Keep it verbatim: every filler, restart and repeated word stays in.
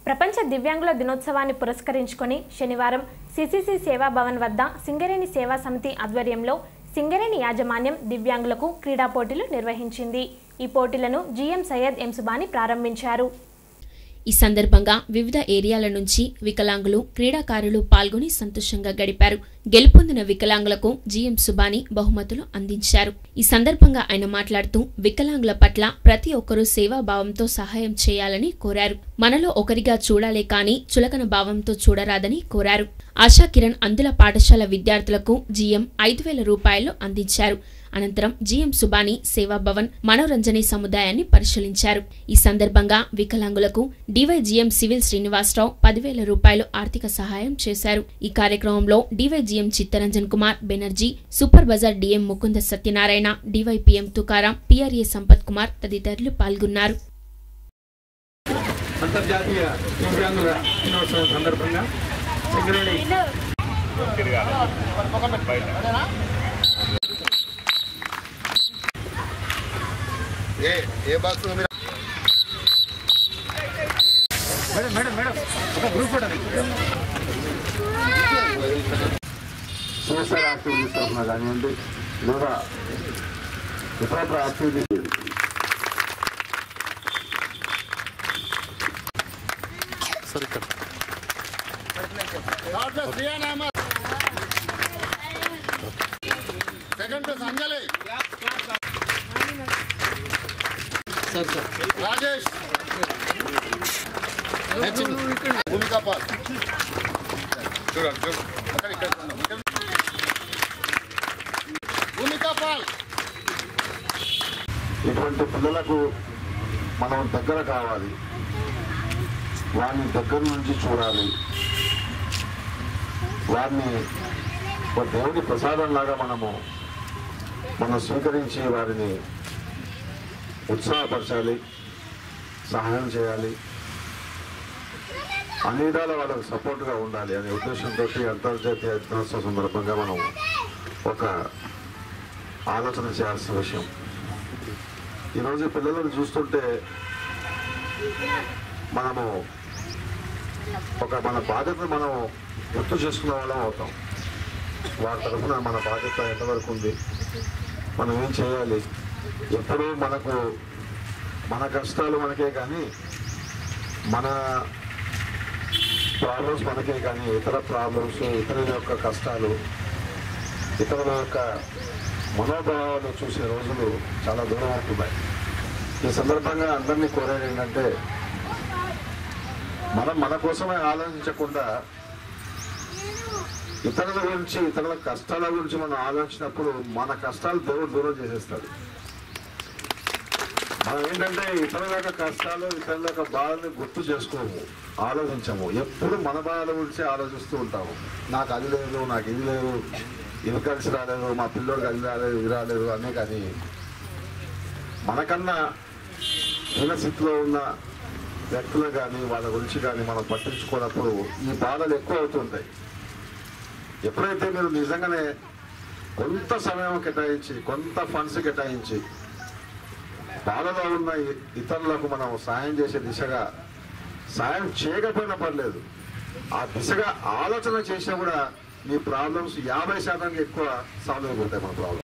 ప్రపంచ దివ్యాంగుల దినోత్సవాన్ని పురస్కరించుకొని శనివారం సిసిసి సేవా భవన్ వద్ద సింగరేణి సేవా సమితి ఆధ్వర్యంలో సింగరేణి యాజమాన్యం దివ్యాంగులకు క్రీడా పోటీలు నిర్వహించింది। ఈ పోటీలను జిఎం సయ్యద్ ఎంసుబాని ప్రారంభించారు। ఈ సందర్భంగా వివిధ ఏరియాల నుంచి వికలాంగులు క్రీడాకారులు పాల్గొని సంతోషంగా గడిపారు। గెలుపొందిన వికలాంగులకు జిఎం సుబాని బహుమతులు అందించారు। ఈ సందర్భంగా ఆయన మాట్లాడుతూ వికలాంగుల పట్ల ప్రతి ఒక్కరూ సేవాభావంతో సహాయం చేయాలని కోరారు। మనలో ఒకరిగా చూడాలే కానీ చులకన భావంతో చూడరాదని కోరారు। ఆశా కిరణ్ అందుల పాఠశాల విద్యార్థులకు జిఎం ఐదు వేల రూపాయలు అందించారు। అనంతరం జిఎం సుబాని సేవాభవన్ మనోరంజని సముదాయాన్ని పరిశీలించారు। ఈ సందర్భంగా వికలాంగులకు డివైజిఎం సివిల్ శ్రీనివాసరావు పదివేల రూపాయలు ఆర్థిక సహాయం చేశారు। ఈ కార్యక్రమంలో DYGM Chittaranjan Kumar Banerjee, super Bazar DM Mukunda Satyanarayana, DYPM Tukaram, PRA Sampath Kumar తదితరులు పాల్గొన్నారు। అంతర్జాతీయ దివ్యాంగుల దినోత్సవం సందర్భంగా సింగరేణి ఏ ఏ బాక్స్ మేడం మేడం మేడం ఒక గ్రూప్ ఫోటో సోషల్ యాక్టివిటీస్ తరఫున కానివ్వండి లేదా ఇతర యాక్టివిటీస్ సరే second place Anjali sir sir Rajesh Bhumika Pal भूमिका पाल ఇటువంటి పిల్లలకు మనం దగ్గర కావాలి, వారిని దగ్గర నుంచి చూడాలి, వారిని ఒక దేవుని ప్రసాదం లాగా మనము మనం స్వీకరించి వారిని ఉత్సాహపరచాలి, సహాయం చేయాలి, అన్ని విధాల వాళ్ళకు సపోర్ట్గా ఉండాలి అనే ఉద్దేశంతో అంతర్జాతీయ దినోత్సవం సందర్భంగా మనం ఒక ఆలోచన చేయాల్సిన విషయం। ఈరోజు పిల్లలను చూస్తుంటే మనము ఒక మన బాధ్యతను మనం గుర్తు చేసుకునే వాళ్ళం అవుతాం। వారి తరఫున మన బాధ్యత ఎంతవరకు ఉంది, మనం ఏం చేయాలి, ఎప్పుడూ మనకు మన కష్టాలు మనకే కానీ మన ప్రాబ్లమ్స్ మనకే కానీ ఇతర ప్రాబ్లమ్స్, ఇతరుల యొక్క కష్టాలు, ఇతరుల యొక్క మనోభావాలు చూసే రోజులు చాలా దూరం అవుతున్నాయి। ఈ సందర్భంగా అందరినీ కోరేది ఏంటంటే మనం మన కోసమే ఆలోచించకుండా ఇతరుల గురించి, ఇతరుల కష్టాల గురించి మనం ఆలోచించినప్పుడు మన కష్టాలు దేవుడు దూరం చేసేస్తాడు। మనం ఏంటంటే ఇతరుల యొక్క కష్టాలు, ఇతరుల యొక్క బాధని గుర్తు చేసుకోము, ఆలోచించము, ఎప్పుడు మన బాధల గురించి ఆలోచిస్తూ ఉంటాము। నాకు అది లేదు, నాకు ఇది లేదు, ఇది కలిసి రాలేదు, మా పిల్లోడికి అది రాలేదు, ఇది రాలేదు అనే, కానీ మనకన్నా హీన స్థితిలో ఉన్న వ్యక్తులు కానీ వాళ్ళ గురించి కానీ మనం పట్టించుకున్నప్పుడు ఈ బాధలు ఎక్కువ అవుతుంటాయి। ఎప్పుడైతే మీరు నిజంగానే కొంత సమయం కేటాయించి, కొంత ఫండ్స్ కేటాయించి బాధలో ఉన్న ఇతరులకు మనం సాయం చేసే దిశగా, సాయం చేయకపోయినా పర్లేదు, ఆ దిశగా ఆలోచన చేసినా కూడా మీ ప్రాబ్లమ్స్ యాభై శాతానికి ఎక్కువ సాల్వ్ అయిపోతాయి మన ప్రాబ్లమ్।